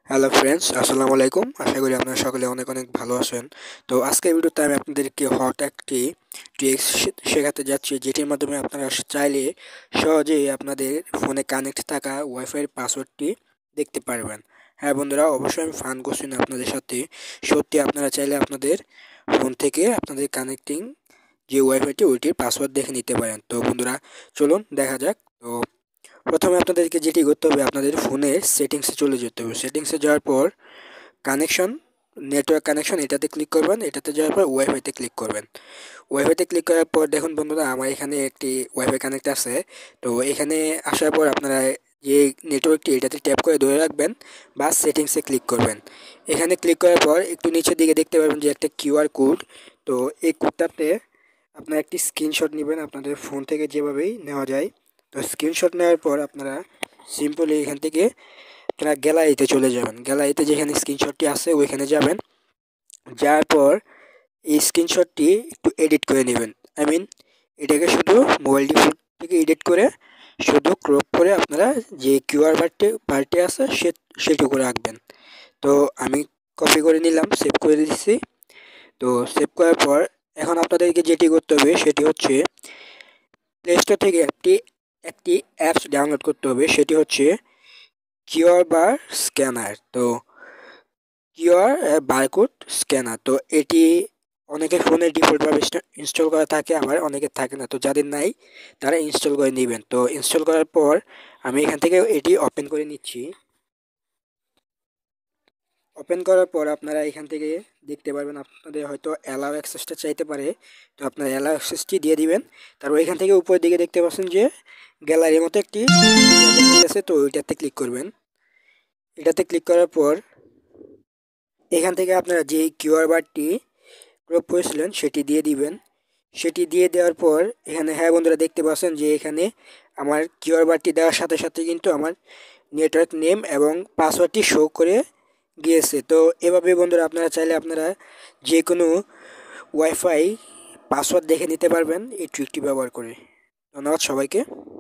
Hello friends, আসসালামু আলাইকুম। আশা করি আপনারা সকলে অনেক অনেক ভালো আছেন। তো আজকের ভিডিওতে আমি আপনাদেরকে হট একটি ট্রিক্স শেখাতে যাচ্ছি, যেটির মাধ্যমে আপনারা চাইলে সহজেই আপনাদের ফোনে কানেক্ট থাকা ওয়াইফাইয়ের পাসওয়ার্ডটি দেখতে পারবেন। হ্যাঁ বন্ধুরা, অবশ্যই আমি ফান করছি না আপনাদের সাথে। সত্যি আপনারা চাইলে আপনাদের ফোন থেকে আপনাদের কানেক্টিং যে ওয়াইফাইটি ওইটির পাসওয়ার্ড দেখে নিতে পারেন। তো বন্ধুরা, চলুন দেখা যাক। তো প্রথমে আপনাদেরকে যেটি করতে হবে, আপনাদের ফোনের সেটিংসে চলে যেতে হবে। সেটিংসে যাওয়ার পর কানেকশন, নেটওয়ার্ক কানেকশন এটাতে ক্লিক করবেন। এটাতে যাওয়ার পর ওয়াইফাইতে ক্লিক করবেন। ওয়াইফাইতে ক্লিক করার পর দেখুন বন্ধুরা, আমার এখানে একটি ওয়াইফাই কানেক্ট আছে। তো এখানে আসার পর আপনারা যে নেটওয়ার্কটি এটাতে ট্যাপ করে ধরে রাখবেন বা সেটিংসে ক্লিক করবেন। এখানে ক্লিক করার পর একটু নিচের দিকে দেখতে পাবেন যে একটা কিউআর কোড। তো এই কোডটাতে আপনারা একটি স্ক্রিনশট নেবেন, আপনাদের ফোন থেকে যেভাবেই নেওয়া যায়। তো স্ক্রিনশট নেওয়ার পর আপনারা সিম্পলি এখান থেকে আপনারা গ্যালারিতে চলে যাবেন। গ্যালারিতে যেখানে স্ক্রিনশটটি আছে ওইখানে যাবেন। যাওয়ার পর এই স্ক্রিনশটটি একটু এডিট করে নেবেন। এটাকে শুধু মোবাইল ডিফল্ট থেকে এডিট করে শুধু ক্রপ করে আপনারা যে কিউআর বারটি আছে সেটুকু রাখবেন। তো আমি কপি করে নিলাম, সেভ করে দিচ্ছি। তো সেভ করার পর এখন আপনাদেরকে যেটি করতে হবে সেটি হচ্ছে প্লে স্টোর থেকে একটি একটি অ্যাপস ডাউনলোড করতে হবে। সেটি হচ্ছে কিউআর বার স্ক্যানার। তো কিউআর বারকোড স্ক্যানার। তো এটি অনেকের ফোনে ডিফল্টভাবে ইনস্টল করা থাকে, আবার অনেকের থাকে না। তো যাদের নাই তারা ইনস্টল করে নেবেন। তো ইনস্টল করার পর আমি এখান থেকে এটি ওপেন করে নিচ্ছি। ওপেন করার পর আপনারা এখান থেকে দেখতে পারবেন, আপনাদের হয়তো অ্যালাউ অ্যাক্সেসটা চাইতে পারে। তো আপনারা অ্যালাউ অ্যাক্সেসটি দিয়ে দিবেন। তারপর এখান থেকে উপরের দিকে দেখতে পাচ্ছেন যে গ্যালারির মতো একটি আছে, তো ওইটাতে ক্লিক করবেন। এটাতে ক্লিক করার পর এখান থেকে আপনারা যে কিউআর বারটি ক্রপ করেছিলেন সেটি দিয়ে দিবেন। সেটি দিয়ে দেওয়ার পর এখানে, হ্যাঁ বন্ধুরা, দেখতে পাচ্ছেন যে এখানে আমার কিউআর বারটি দেওয়ার সাথে সাথে কিন্তু আমার নেটওয়ার্ক নেম এবং পাসওয়ার্ডটি শো করে গিয়েছে। তো এভাবে বন্ধুরা আপনারা চাইলে আপনারা যে কোনো ওয়াইফাই পাসওয়ার্ড দেখে নিতে পারবেন এই ট্রিকটি ব্যবহার করে। ধন্যবাদ সবাইকে।